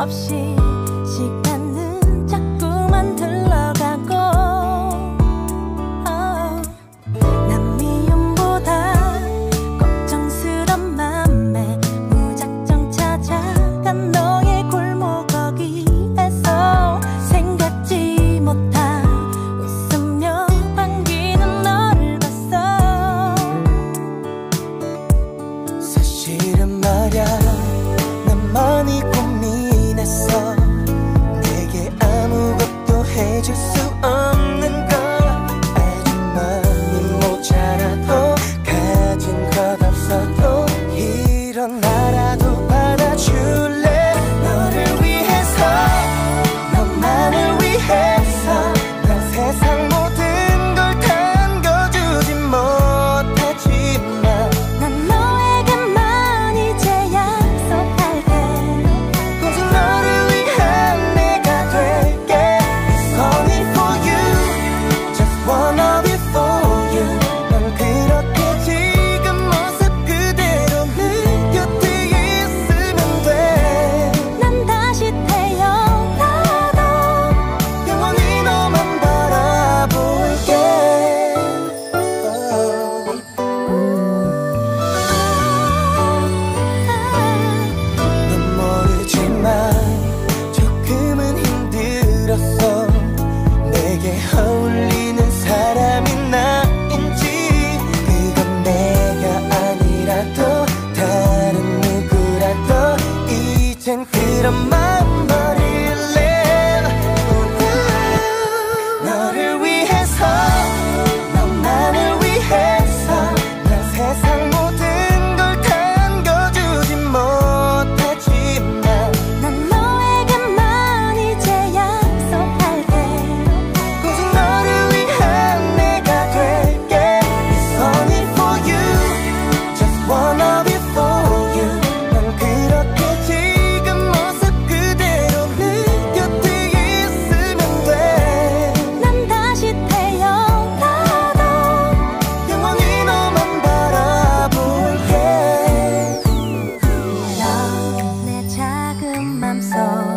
없이 시간은 자꾸만 흘러가고 난 미움보다 걱정스런 맘에 무작정 찾아간 너의 골목 거기에서 생각지 못한 웃으며 반기는 너를 봤어. 사실은 말야 난 많이 고민했어. 내게 아무것도 해줄 수 없는 걸. 아주 많이 모자라도 가진 것 없어도 일어나라도 받아줄래. 너를 위해서 너만을 위해서 난 세상 모든 걸 담겨주지 못하지만 난 너에게만 이제 약속할게. 오직 너를 위한 내가 될게. It's only for you, just wanna be for you. 난 그렇게 지금 모습 그대로 네 곁에 있으면 돼. 난 다시 태어나도 영원히 너만 바라볼게. 넌 모르지만 조금은 힘들었어. 내게 어울리는 사람이 나인지 그건 내가 아니라도 다른 누구라도 이젠 그런 마음 버릴래. 너를 위해서 너만을 위해서 난 세상 모든 걸 담겨주지 못하지만 난 너에게만 이제 약속할게. 오직 너를 위한 내가 될게. It's only for you, just wanna be for you. 난 그렇게 지금 모습 그대로 네 곁에 있으면 돼. 난 다시 태어나도 영원히 너만 바라볼게. 너 내 작은 맘속